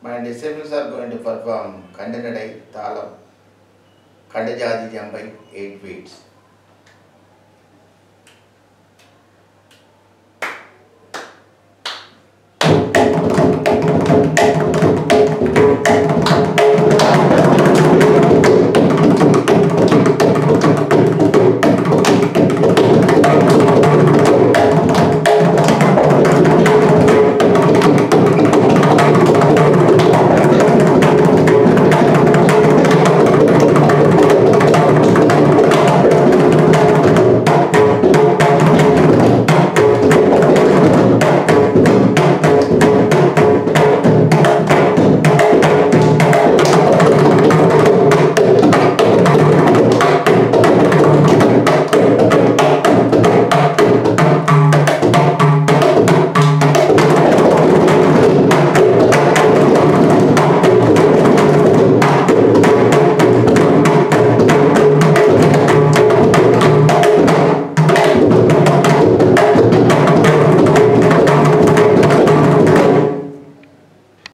My disciples are going to perform Kanda Nadai, Thalams, Kanda Jathi Jambai, 8 beats.